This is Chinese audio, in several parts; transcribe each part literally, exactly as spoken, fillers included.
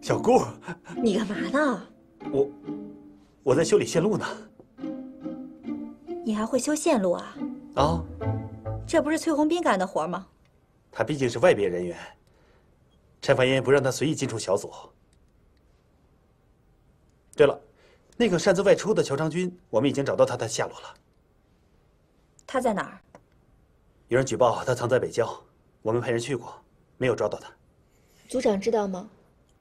小顾， 你干嘛呢？ 我我在修理线路呢。 你还会修线路啊？ 啊， 这不是崔红斌干的活吗？ 他毕竟是外边人员，陈凡烟不让他随意进出小组。对了，那个擅自外出的乔长军，我们已经找到他的下落了。 他在哪儿？ 有人举报他藏在北郊，我们派人去过，没有抓到他。 组长知道吗？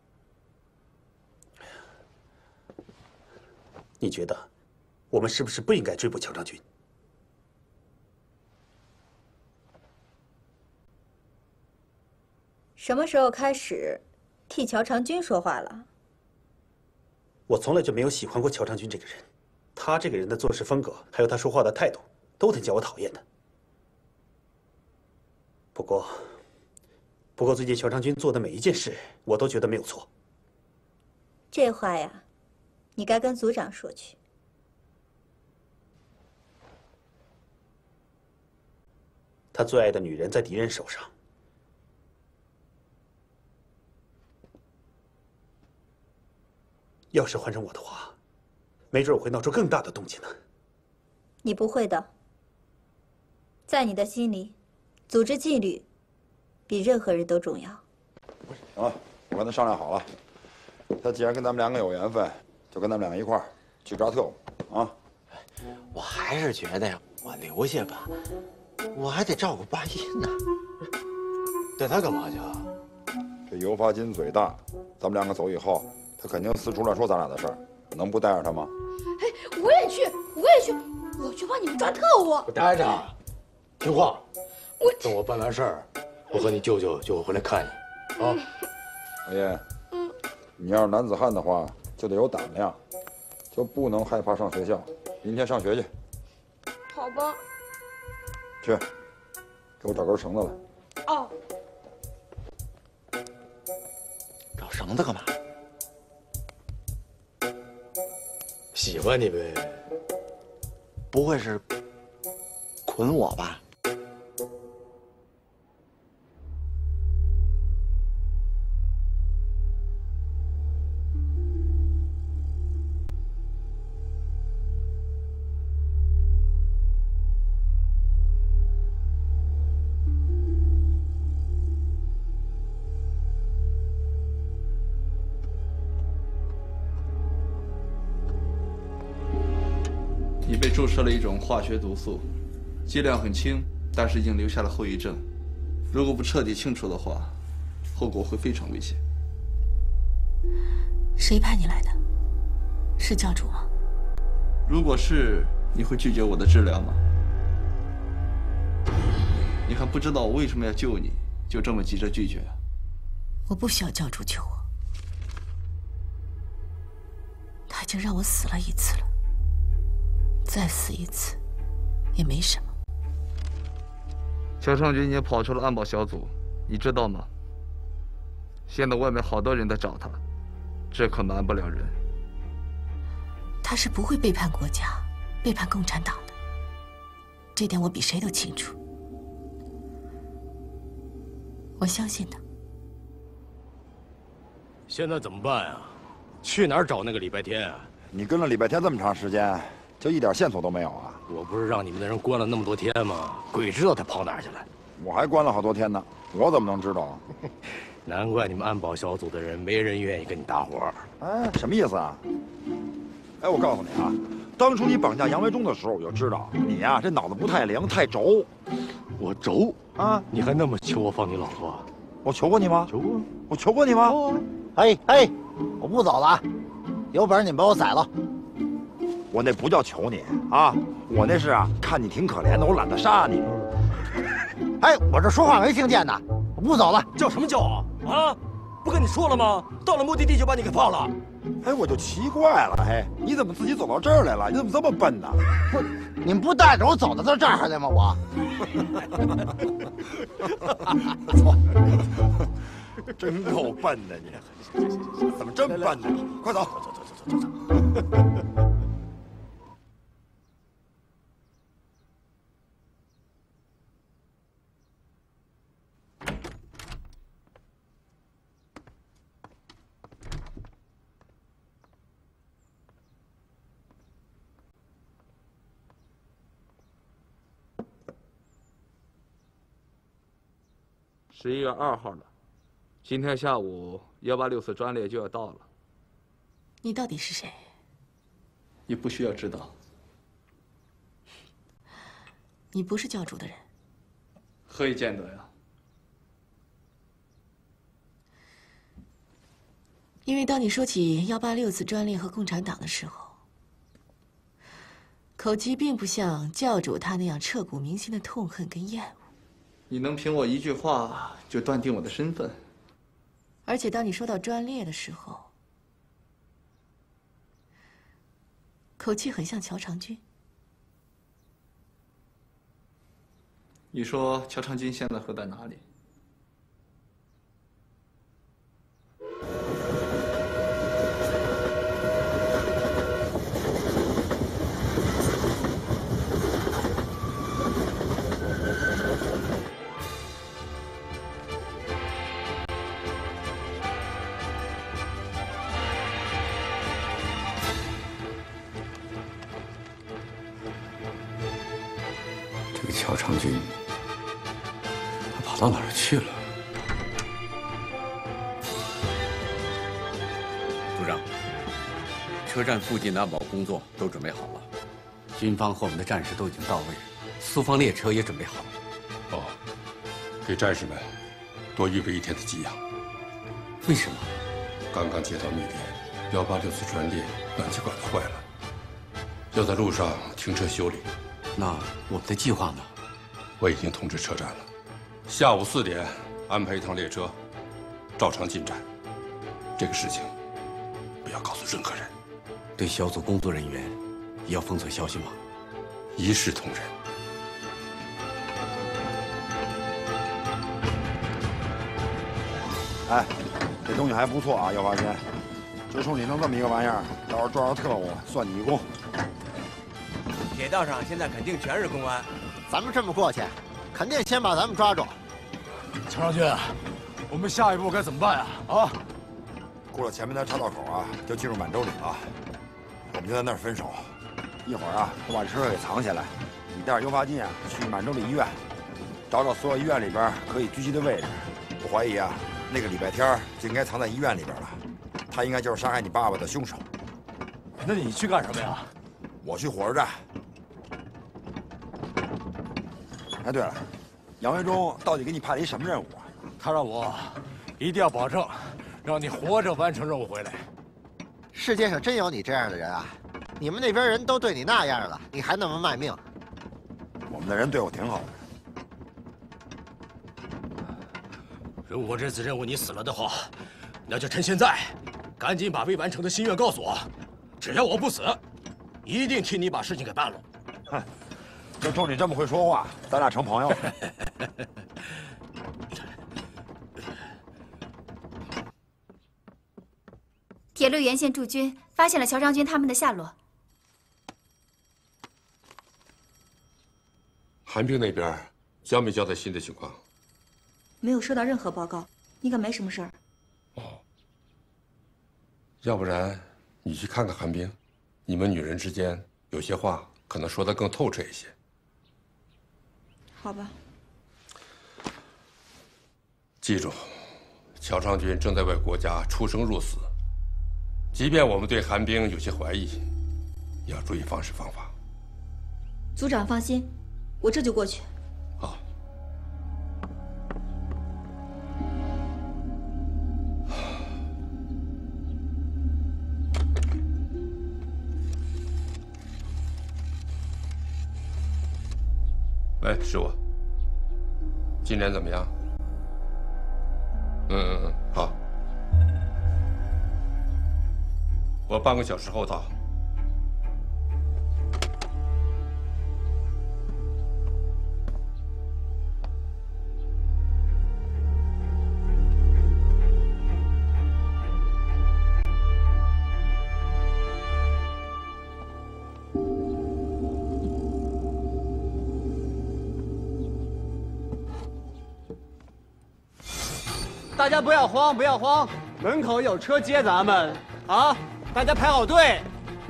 你觉得，我们是不是不应该追捕乔长军？ 什么时候开始替乔长军说话了？ 我从来就没有喜欢过乔长军这个人，他这个人的做事风格，还有他说话的态度，都挺叫我讨厌的。不过，不过最近乔长军做的每一件事，我都觉得没有错。 这话呀，你该跟组长说去。 他最爱的女人在敌人手上，要是换成我的话，没准我会闹出更大的动静呢。 你不会的，在你的心里，组织纪律比任何人都重要。 行了，我跟他商量好了，他既然跟咱们两个有缘分，就跟咱们两个一块儿去抓特务啊。 我还是觉得呀，我留下吧，我还得照顾八音呢。带他干嘛去啊？ 这尤发金嘴大，咱们两个走以后，他肯定四处乱说咱俩的事儿，能不带着他吗？ 哎，我也去，我也去，我去帮你们抓特务。 我待着，听话。 我等我办完事儿，我和你舅舅就会回来看你，啊。 老叶，嗯，你要是男子汉的话，就得有胆量，就不能害怕上学校。明天上学去。 好吧。 去，给我找根绳子来。 哦。 找绳子干嘛？ 喜欢你呗。 不会是捆我吧？ 你被注射了一种化学毒素，剂量很轻，但是已经留下了后遗症。如果不彻底清除的话，后果会非常危险。 谁派你来的？是教主吗？ 如果是，你会拒绝我的治疗吗？你还不知道我为什么要救你，就这么急着拒绝啊？ 我不需要教主救我，他已经让我死了一次了。再死一次，也没什么。 乔尚军也跑出了安保小组，你知道吗？现在外面好多人在找他，这可瞒不了人。 他是不会背叛国家、背叛共产党的，这点我比谁都清楚。我相信他。 现在怎么办呀？去哪儿找那个礼拜天啊？ 你跟了礼拜天这么长时间，就一点线索都没有啊？ 我不是让你们的人关了那么多天吗？鬼知道他跑哪儿去了。 我还关了好多天呢，我怎么能知道啊？ 难怪你们安保小组的人没人愿意跟你搭伙。 哎，什么意思啊？哎，我告诉你啊，当初你绑架杨维忠的时候，我就知道你呀、啊、这脑子不太灵，太轴。 我轴啊？ 你还那么求我放你老婆？ 我求过你吗？ 求过。 我求过你吗？ 哎哎，我不走了，有本事你们把我宰了。 我那不叫求你啊，我那是啊，看你挺可怜的，我懒得杀你。 哎，我这说话没听见呢，我不走了。 叫什么叫啊？啊，不跟你说了吗？到了目的地就把你给放了。 哎，我就奇怪了，哎，你怎么自己走到这儿来了？你怎么这么笨呢？ 不，你们不带着我走到这这儿来吗？我。 真够笨的你，怎么这么笨呢？快走，走走走走走走。 十一月二号了，今天下午幺八六次专列就要到了。 你到底是谁？ 你不需要知道。 你不是教主的人。 何以见得呀？ 因为当你说起幺八六次专列和共产党的时候，口气并不像教主他那样彻骨铭心的痛恨跟厌恶。 你能凭我一句话就断定我的身份？ 而且当你说到专列的时候，口气很像乔长君。 你说乔长君现在会在哪里？ 这个乔长君，他跑到哪儿去了？ 组长，车站附近的安保工作都准备好了， 军方和我们的战士都已经到位，苏方列车也准备好了。 哦，给战士们多预备一天的给养。 为什么？ 刚刚接到密电，幺八六次专列暖气管子坏了，要在路上停车修理。 那我们的计划呢？ 我已经通知车站了，下午四点安排一趟列车，照常进站。这个事情不要告诉任何人。 对小组工作人员也要封锁消息吗？ 一视同仁。 哎，这东西还不错啊，要发现，就冲你弄这么一个玩意儿，到时候抓着特务算你一功。 铁道上现在肯定全是公安， 咱们这么过去，肯定先把咱们抓住。 乔长军，我们下一步该怎么办啊？啊！ 过了前面的岔道口啊，就进入满洲里了。我们就在那儿分手。一会儿啊，我把车给藏起来，你带着诱发剂啊去满洲里医院，找找所有医院里边可以狙击的位置。我怀疑啊，那个礼拜天就应该藏在医院里边了，他应该就是杀害你爸爸的凶手。 那你去干什么呀？ 我去火车站。哎，对了，杨维忠到底给你派了一什么任务啊？ 他让我一定要保证，让你活着完成任务回来。 世界上真有你这样的人啊！你们那边人都对你那样了，你还那么卖命？ 我们的人对我挺好的。 如果这次任务你死了的话，那就趁现在，赶紧把未完成的心愿告诉我。只要我不死，一定替你把事情给办了。 哼，就冲你这么会说话，咱俩成朋友了。 铁路沿线驻军发现了乔长军他们的下落。 韩冰那边交没交代新的情况？ 没有收到任何报告，应该没什么事儿。 哦，要不然你去看看韩冰，你们女人之间有些话可能说得更透彻一些。 好吧。 记住，乔长军正在为国家出生入死。即便我们对韩冰有些怀疑，也要注意方式方法。 组长放心，我这就过去。 好。喂，是我。今年怎么样？嗯嗯嗯，好。我半个小时后到。 大家不要慌，不要慌，门口有车接咱们啊！大家排好队，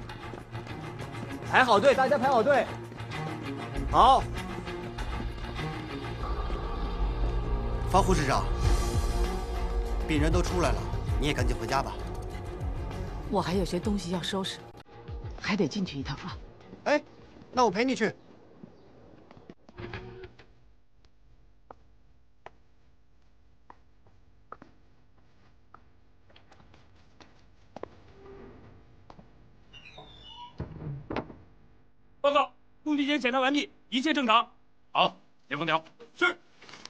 排好队，大家排好队。好， 方护士长，病人都出来了，你也赶紧回家吧。 我还有些东西要收拾，还得进去一趟啊。 哎，那我陪你去。 报告，工地间检查完毕，一切正常。好，连封条。是。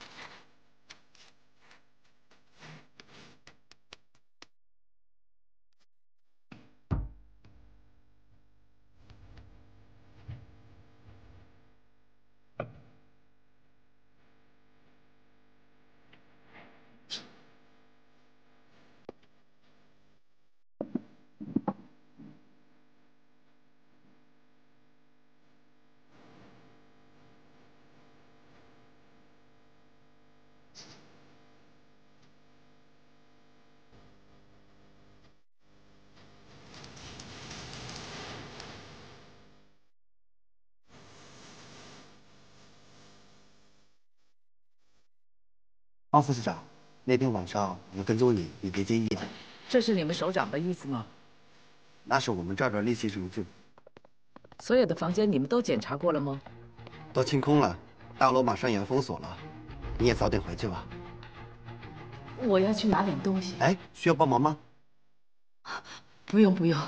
方副市长，那天晚上我们跟踪你，你别介意。 这是你们首长的意思吗？ 那是我们这儿的例行程序。 所有的房间你们都检查过了吗？ 都清空了，大楼马上也要封锁了，你也早点回去吧。 我要去拿点东西。 哎，需要帮忙吗？ 不用不用。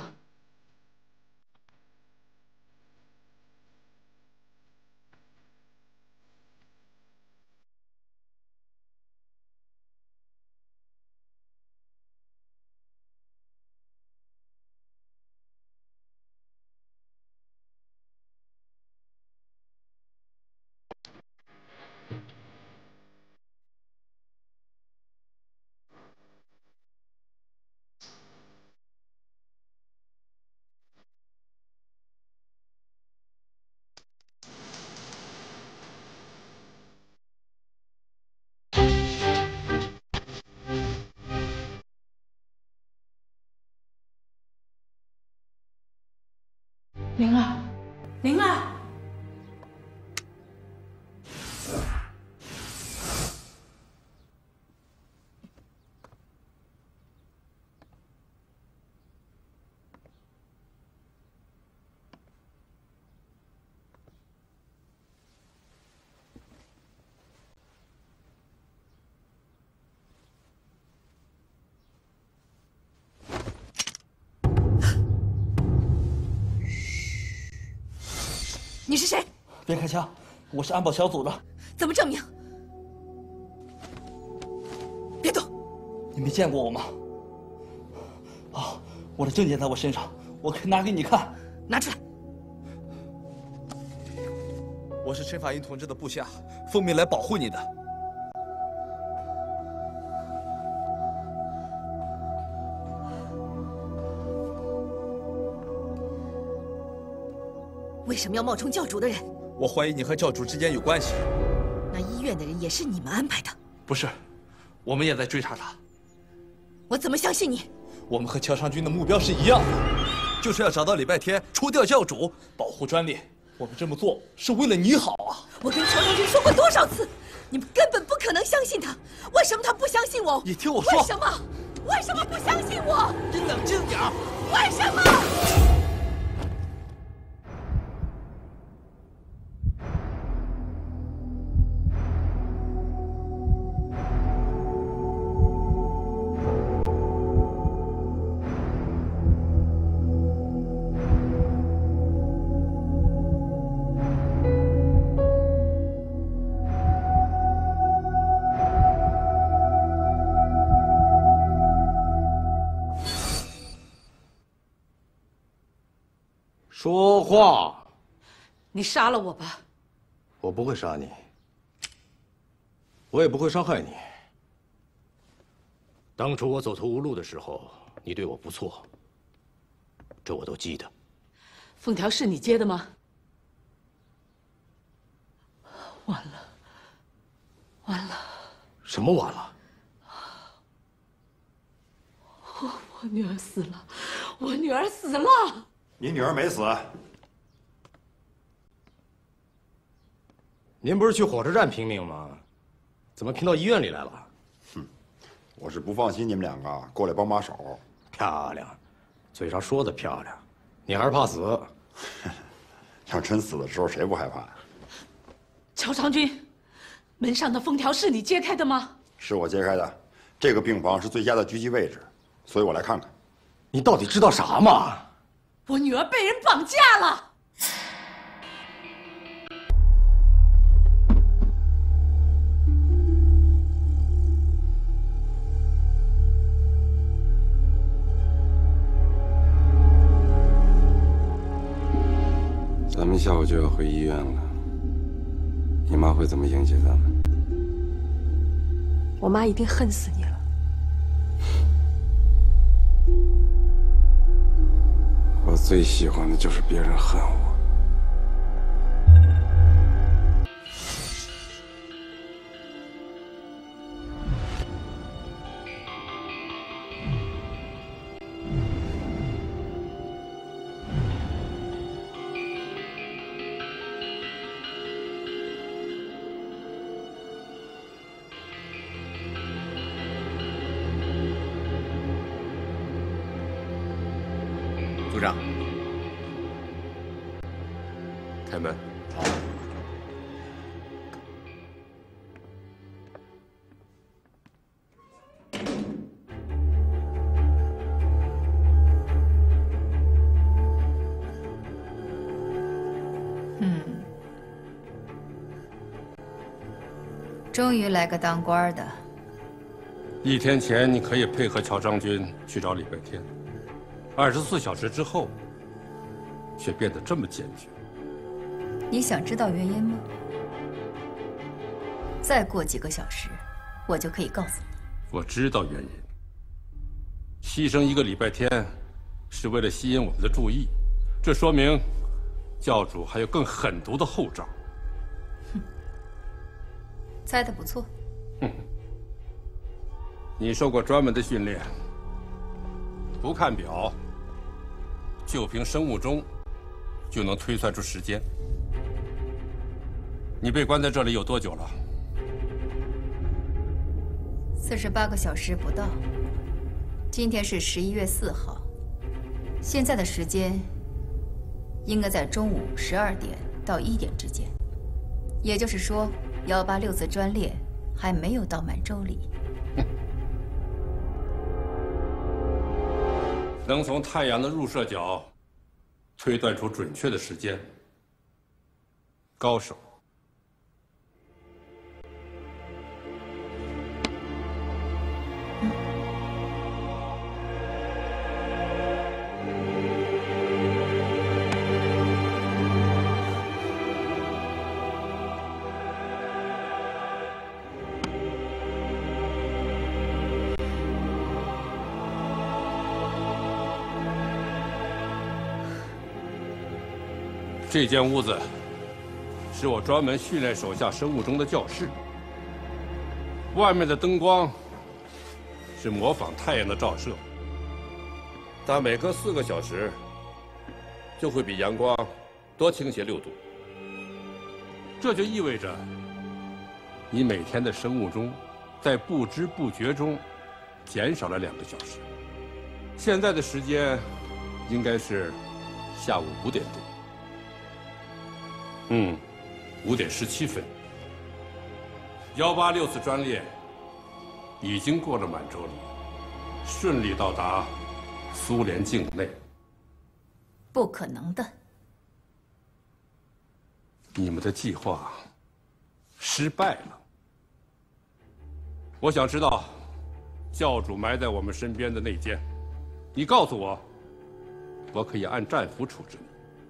灵儿，灵儿， 你是谁？ 别开枪，我是安保小组的。 怎么证明？别动！ 你没见过我吗？好，我的证件在我身上，我可以拿给你看。 拿出来！ 我是陈法英同志的部下，奉命来保护你的。 为什么要冒充教主的人？ 我怀疑你和教主之间有关系。 那医院的人也是你们安排的？ 不是，我们也在追查他。 我怎么相信你？ 我们和乔尚军的目标是一样的，就是要找到礼拜天，除掉教主，保护专利。我们这么做是为了你好啊！ 我跟乔尚军说过多少次，你们根本不可能相信他。为什么他不相信我？ 你听我说。 为什么？为什么不相信我？ 你冷静点儿。 为什么？ 说话！ 你杀了我吧！ 我不会杀你，我也不会伤害你。当初我走投无路的时候，你对我不错，这我都记得。 封条是你接的吗？完了，完了！ 什么完了？ 我我女儿死了，我女儿死了！ 你女儿没死。 您不是去火车站拼命吗？ 怎么拼到医院里来了？ 哼，我是不放心你们两个过来帮把手。 漂亮，嘴上说的漂亮，你还是怕死。 要真死的时候，谁不害怕呀？ 乔长军，门上的封条是你揭开的吗？ 是我揭开的，这个病房是最佳的狙击位置，所以我来看看。 你到底知道啥嘛？ 我女儿被人绑架了。 咱们下午就要回医院了，你妈会怎么迎接咱们？ 我妈一定恨死你了。 我最喜欢的就是别人恨我。 组长， 开门。 好。 嗯，终于来个当官的。 一天前，你可以配合乔将军去找礼拜天。 二十四小时之后，却变得这么坚决。 你想知道原因吗？再过几个小时，我就可以告诉你。 我知道原因。牺牲一个礼拜天，是为了吸引我们的注意，这说明教主还有更狠毒的后招。 哼，猜得不错。 哼，你受过专门的训练，不看表。 就凭生物钟，就能推算出时间。你被关在这里有多久了？ 四十八个小时不到。今天是十一月四号，现在的时间应该在中午十二点到一点之间。也就是说，幺八六次专列还没有到满洲里。 能从太阳的入射角推断出准确的时间，高手。这间屋子是我专门训练手下生物钟的教室。外面的灯光是模仿太阳的照射，但每隔四个小时就会比阳光多倾斜六度。这就意味着你每天的生物钟在不知不觉中减少了两个小时。现在的时间应该是下午五点多。 嗯，五点十七分，幺八六次专列已经过了满洲里，顺利到达苏联境内。 不可能的。 你们的计划失败了。我想知道教主埋在我们身边的内奸，你告诉我，我可以按战俘处置你。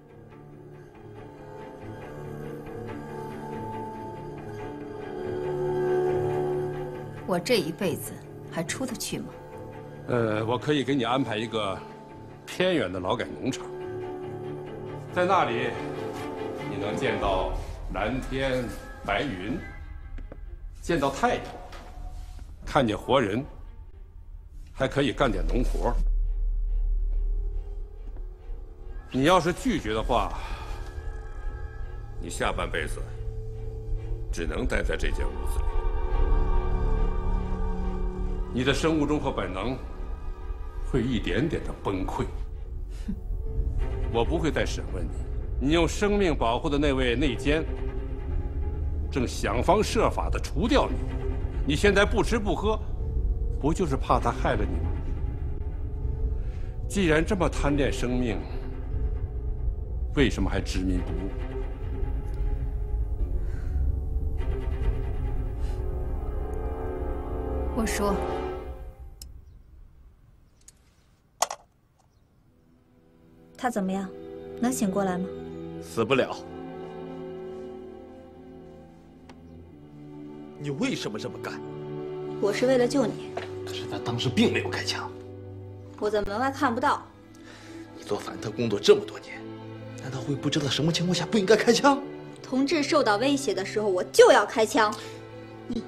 我这一辈子还出得去吗？ 呃，我可以给你安排一个偏远的劳改农场，在那里你能见到蓝天白云，见到太阳，看见活人，还可以干点农活。你要是拒绝的话，你下半辈子只能待在这间屋子里。 你的生物钟和本能会一点点的崩溃。我不会再审问你，你用生命保护的那位内奸，正想方设法的除掉你。你现在不吃不喝，不就是怕他害了你吗？既然这么贪恋生命，为什么还执迷不悟？ 我说， 他怎么样？能醒过来吗？ 死不了。你为什么这么干？ 我是为了救你。 可是他当时并没有开枪。 我在门外看不到。 你做反特工作这么多年，难道会不知道什么情况下不应该开枪？ 同志受到威胁的时候，我就要开枪。 你，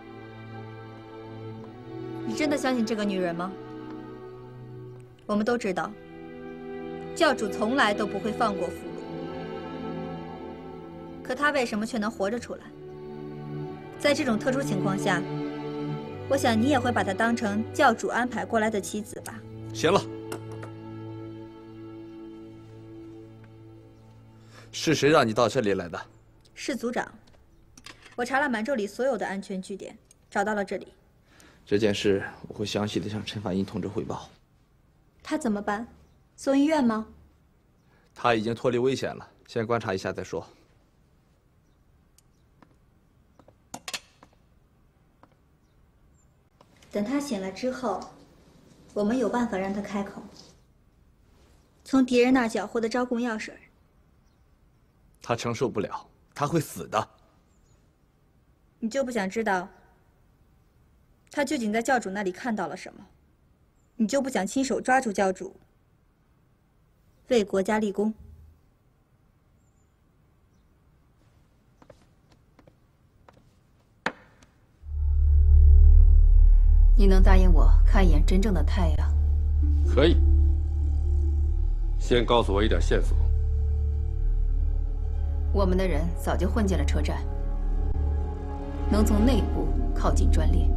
你真的相信这个女人吗？我们都知道，教主从来都不会放过俘虏，可她为什么却能活着出来？在这种特殊情况下，我想你也会把她当成教主安排过来的棋子吧？ 行了，是谁让你到这里来的？ 是组长。我查了满洲里所有的安全据点，找到了这里。 这件事我会详细的向陈法英同志汇报。 他怎么办？送医院吗？ 他已经脱离危险了，先观察一下再说。 等他醒来之后，我们有办法让他开口。从敌人那儿缴获的招供药水。 他承受不了，他会死的。 你就不想知道他究竟在教主那里看到了什么？你就不想亲手抓住教主，为国家立功？ 你能答应我看一眼真正的太阳？ 可以。先告诉我一点线索。 我们的人早就混进了车站，能从内部靠近专列。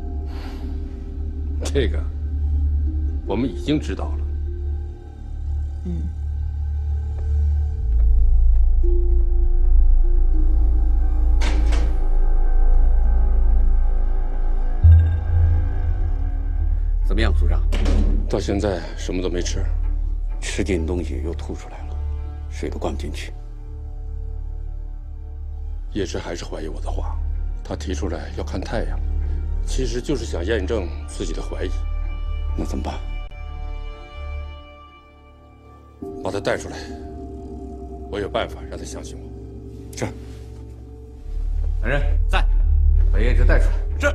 这个我们已经知道了。 嗯。 怎么样，组长？ 到现在什么都没吃， 吃进东西又吐出来了，水都灌不进去。 叶芝还是怀疑我的话，他提出来要看太阳，其实就是想验证自己的怀疑。 那怎么办？ 把他带出来，我有办法让他相信我。 是。 来人，在，把叶芝带出来。 是。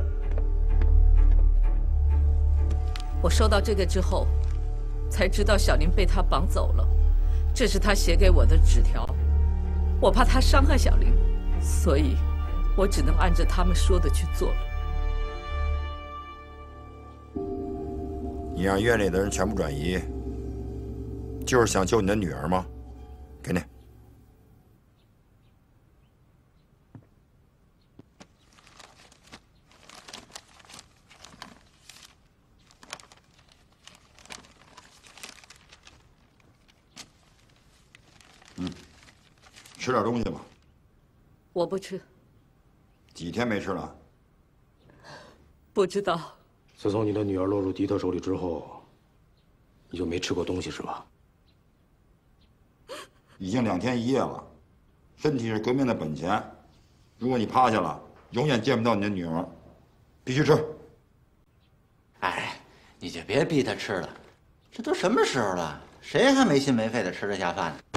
我收到这个之后，才知道小林被他绑走了。这是他写给我的纸条，我怕他伤害小林，所以，我只能按照他们说的去做了。 你让医院里的人全部转移，就是想救你的女儿吗？给你。嗯，吃点东西吧。 我不吃。 几天没吃了？ 不知道。 自从你的女儿落入敌特手里之后，你就没吃过东西是吧？ 已经两天一夜了，身体是革命的本钱。如果你趴下了，永远见不到你的女儿。必须吃。 哎，你就别逼她吃了，这都什么时候了，谁还没心没肺的吃得下饭呢？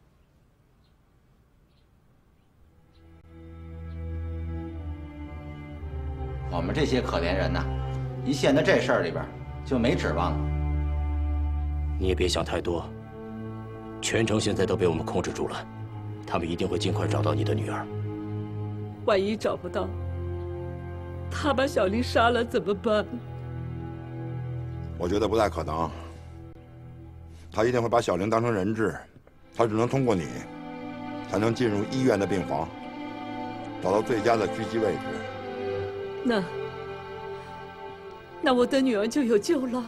我们这些可怜人呐，一陷在这事儿里边，就没指望了。 你也别想太多，全城现在都被我们控制住了，他们一定会尽快找到你的女儿。 万一找不到，他把小林杀了怎么办？ 我觉得不太可能，他一定会把小玲当成人质，他只能通过你，才能进入医院的病房，找到最佳的狙击位置。 那那我的女儿就有救了。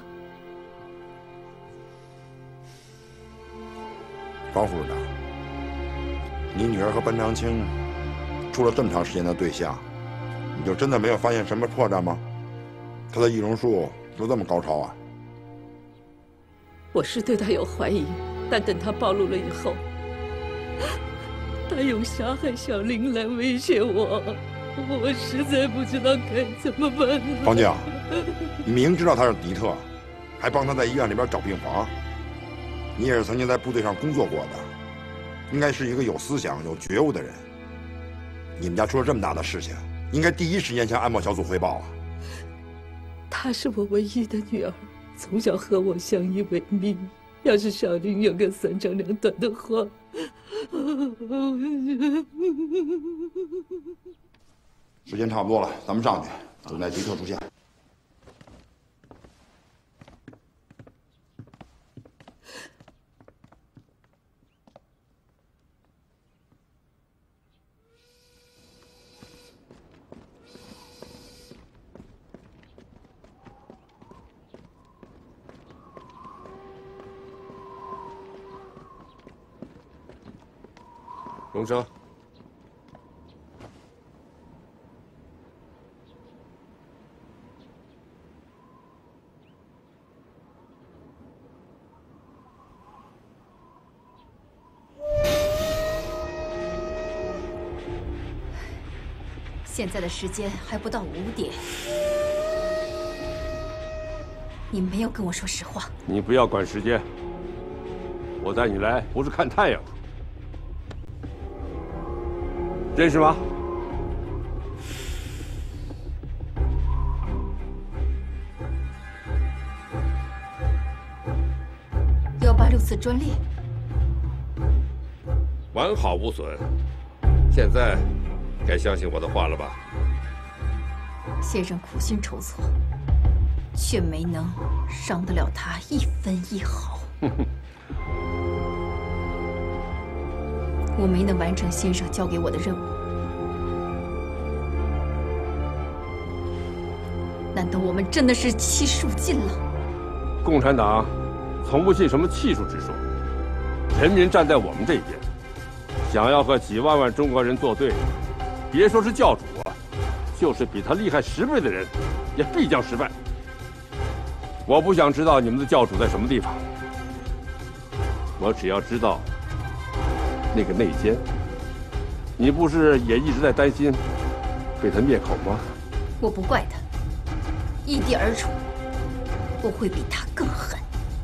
方副市长，你女儿和班长青处了这么长时间的对象，你就真的没有发现什么破绽吗？她的易容术都这么高超啊？ 我是对他有怀疑，但等他暴露了以后，他用杀害小玲来威胁我，我实在不知道该怎么办。 方静，你明知道他是敌特，还帮他在医院里边找病房，你也是曾经在部队上工作过的，应该是一个有思想、有觉悟的人。你们家出了这么大的事情，应该第一时间向安保小组汇报啊！ 她是我唯一的女儿，从小和我相依为命。要是小玲有个三长两短的话， 时间差不多了，咱们上去，等待敌特出现。 荣生， 现在的时间还不到五点，你没有跟我说实话。 你不要管时间，我带你来不是看太阳。认识吗？ 幺八六次专列， 完好无损。现在该相信我的话了吧？ 先生苦心筹措，却没能伤得了他一分一毫。我没能完成先生交给我的任务，难道我们真的是气数尽了？ 共产党从不信什么气数之说，人民站在我们这边，想要和几万万中国人作对，别说是教主啊，就是比他厉害十倍的人，也必将失败。我不想知道你们的教主在什么地方，我只要知道。那个内奸，你不是也一直在担心被他灭口吗？ 我不怪他，一地而处，我会比他更狠。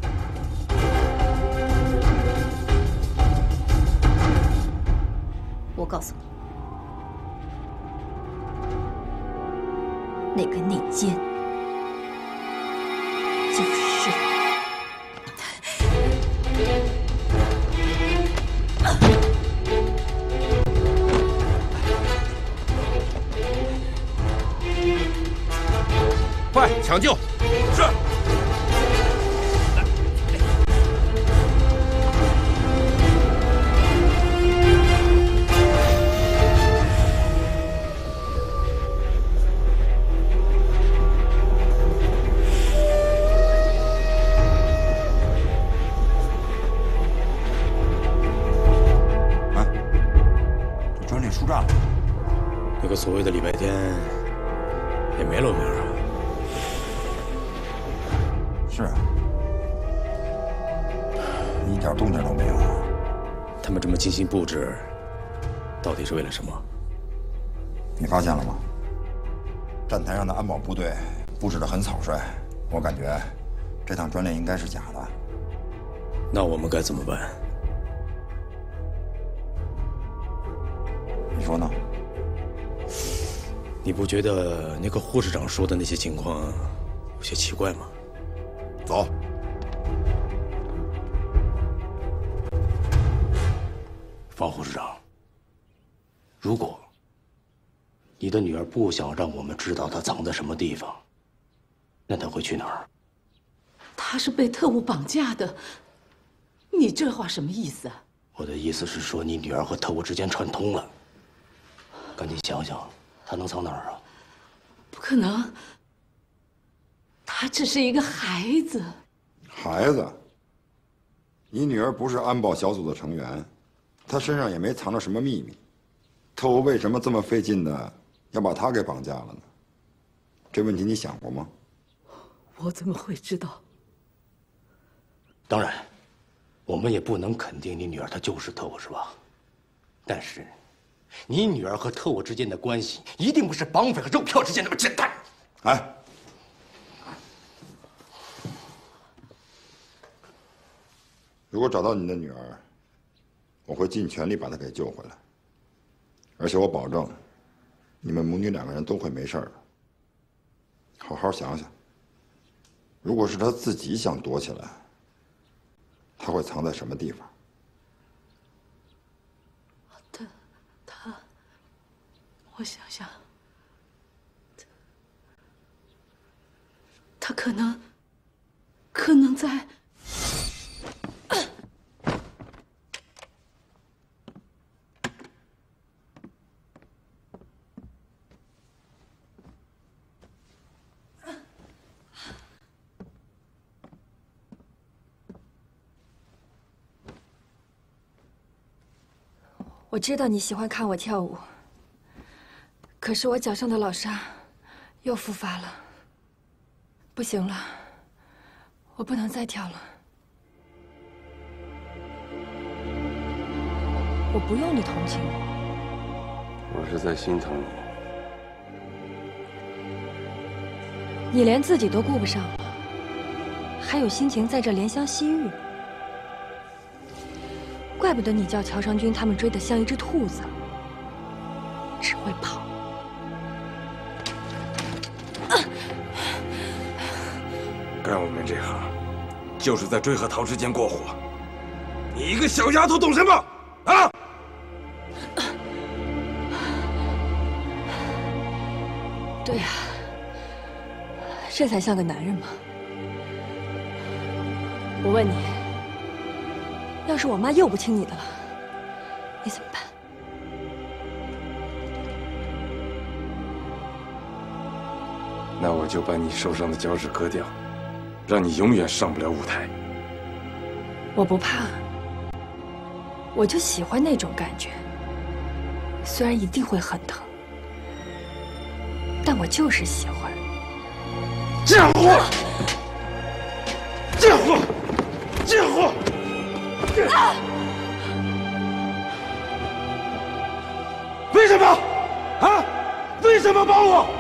我告诉你，那个内奸就是。 快抢救！是。 啊，这专列出站了。 那个所谓的礼拜天也没露面啊。 是啊，一点动静都没有。 他们这么精心布置，到底是为了什么？ 你发现了吗？站台上的安保部队布置得很草率，我感觉这趟专列应该是假的。 那我们该怎么办？ 你说呢？ 你不觉得那个护士长说的那些情况有些奇怪吗？ 走。 方护士长，如果你的女儿不想让我们知道她藏在什么地方，那她会去哪儿？ 她是被特务绑架的，你这话什么意思啊？ 我的意思是说，你女儿和特务之间串通了。赶紧想想，她能藏哪儿啊？ 不可能。 他只是一个孩子。 孩子，你女儿不是安保小组的成员，她身上也没藏着什么秘密，特务为什么这么费劲的要把她给绑架了呢？这问题你想过吗？ 我怎么会知道？ 当然，我们也不能肯定你女儿她就是特务，是吧？但是，你女儿和特务之间的关系一定不是绑匪和肉票之间那么简单。 哎，如果找到你的女儿，我会尽全力把她给救回来，而且我保证，你们母女两个人都会没事的。好好想想，如果是她自己想躲起来，她会藏在什么地方？ 他他，我想想，他可能可能在。 我知道你喜欢看我跳舞，可是我脚上的老伤又复发了，不行了，我不能再跳了。我不用你同情我， 我是在心疼你。 你连自己都顾不上了，还有心情在这怜香惜玉。怪不得你叫乔尚君他们追得像一只兔子，只会跑。 干我们这行，就是在追和逃之间过火。你一个小丫头懂什么？啊！ 对呀，这才像个男人嘛。我问你。要是我妈又不听你的了，你怎么办？ 那我就把你手上的脚趾割掉，让你永远上不了舞台。 我不怕，我就喜欢那种感觉。虽然一定会很疼，但我就是喜欢。 贱货！贱货！贱货！ 啊！ 为什么？啊？为什么帮我？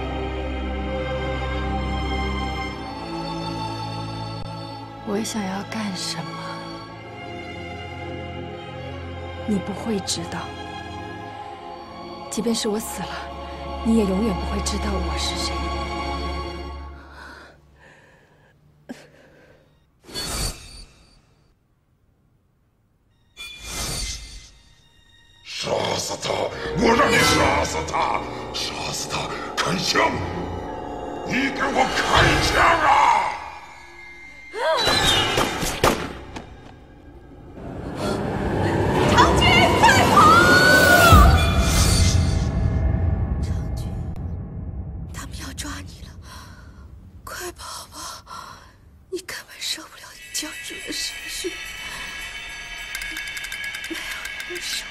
我想要干什么，你不会知道。即便是我死了，你也永远不会知道我是谁。 杀死他！我让你杀死他！杀死他！开枪！你给我开枪啊！ 长君，快跑！ 长君，他们要抓你了，快跑吧！你根本受不了教主的审讯，没有人受。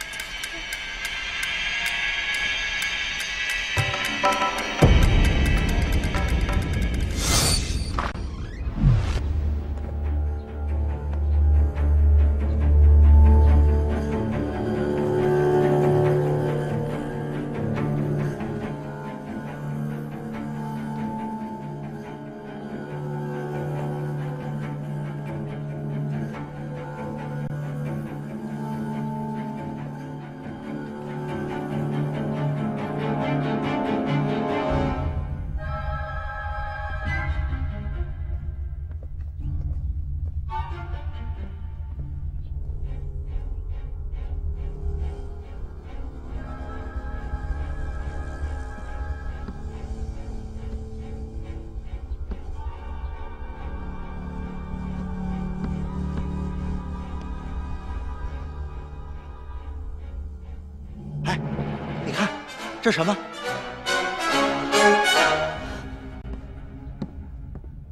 这什么？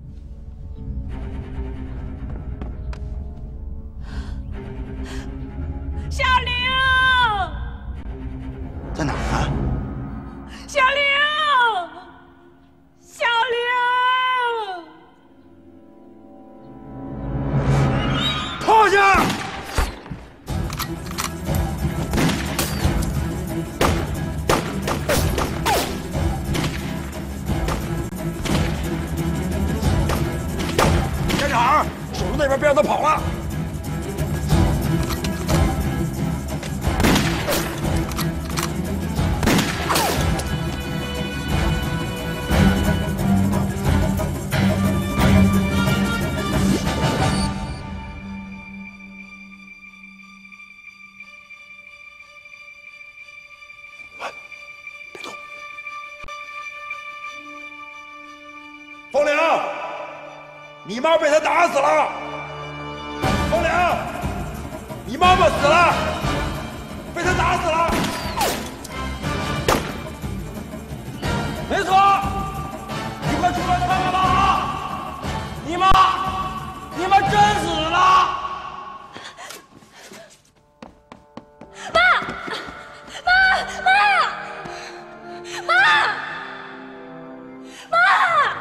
小玲， 在哪儿啊？ 小玲，小玲， 放下！站长，守住那边，别让他跑了。 风铃，你妈被他打死了。风铃，你妈妈死了，被他打死了。 没错，你快出来看看吧！你妈，你妈真死了！ 妈，妈，妈，妈，妈。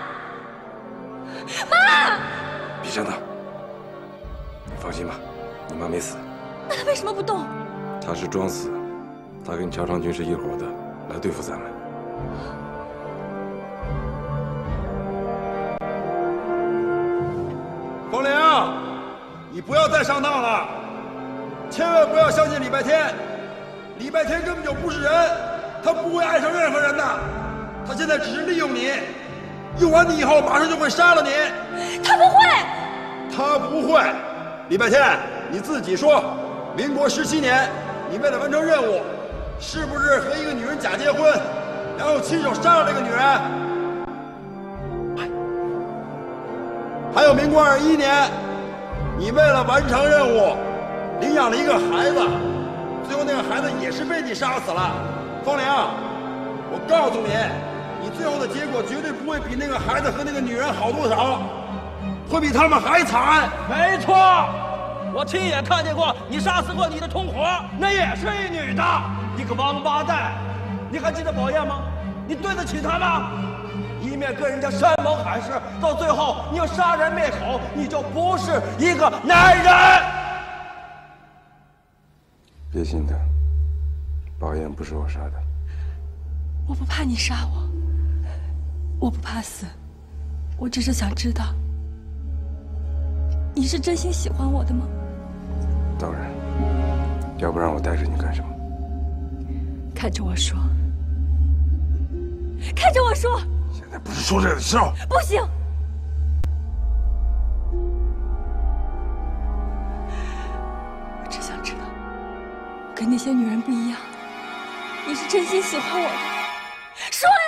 妈， 别上当。你放心吧，你妈没死。 那她为什么不动？ 她是装死，她跟乔长军是一伙的，来对付咱们。 风铃，你不要再上当了，千万不要相信礼拜天。礼拜天根本就不是人，他不会爱上任何人的，他现在只是利用你。 用完你以后，马上就会杀了你。 他不会， 他不会。礼拜天，你自己说，民国十七年，你为了完成任务，是不是和一个女人假结婚，然后亲手杀了这个女人？还有民国二十一年，你为了完成任务，领养了一个孩子，最后那个孩子也是被你杀死了。风铃，我告诉你。 你最后的结果绝对不会比那个孩子和那个女人好多少，会比他们还惨。 没错，我亲眼看见过你杀死过你的同伙，那也是一女的。你个王八蛋！你还记得宝燕吗？你对得起她吗？一面跟人家山盟海誓，到最后你又杀人灭口，你就不是一个男人。 别心疼，宝燕不是我杀的。 我不怕你杀我。 我不怕死，我只是想知道，你是真心喜欢我的吗？ 当然，要不然我带着你干什么？ 看着我说，看着我说。 现在不是说这个的时候。 不行，我只想知道，跟那些女人不一样，你是真心喜欢我的，说呀！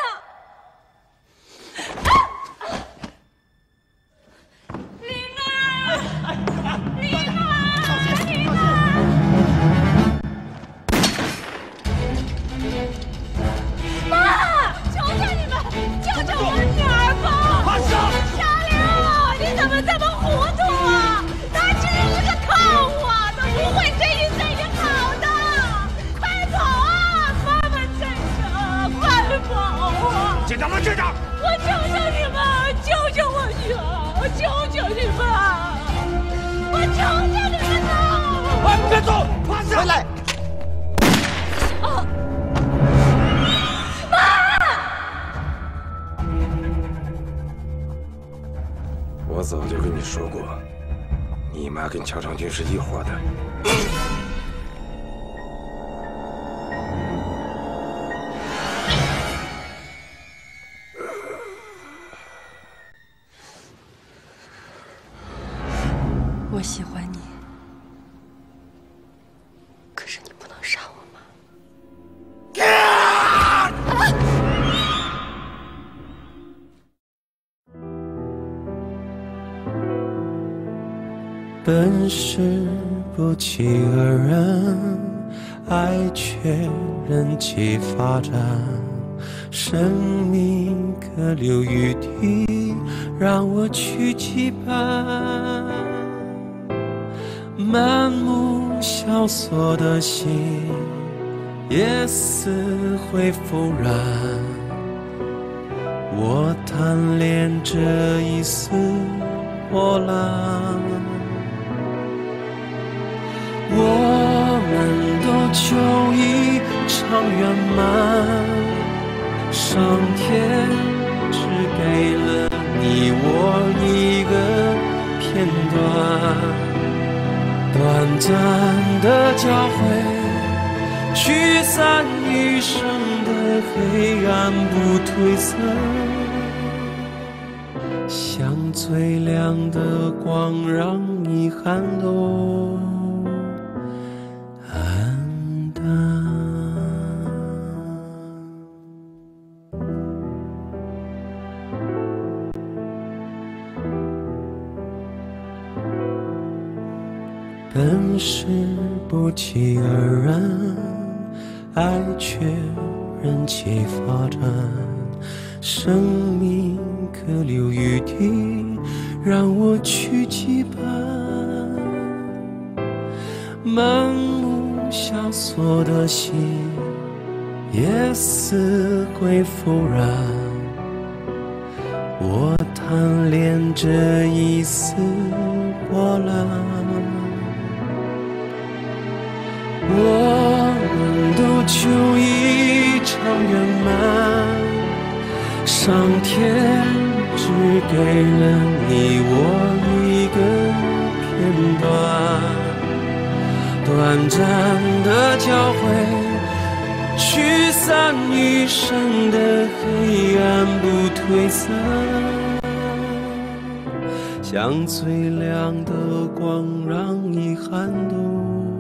警察们，警察！ 我求求你们，救救我女儿！我求求你们！我求求你们了！ 快别走，趴下！ 回来！ 啊！妈！ 我早就跟你说过，你妈跟乔长军是一伙的。 我喜欢你，可是你不能杀我吗？ 本是不期而然，爱却任其发展，生命可留余地，让我去期盼。满目萧索的心也似会复燃。我贪恋这一丝波澜，我们都求一场圆满。上天只给了你我一个片段。短暂的交汇，驱散余生的黑暗不褪色，像最亮的光，让遗憾都黯淡。本是不期而然，爱却任其发展。生命可留余地，让我去羁绊。满目萧索的心，也似会复燃。我贪恋这一丝波澜。我们都求一场圆满，上天只给了你我一个片段。短暂的交汇，驱散余生的黑暗不褪色，像最亮的光，让遗憾都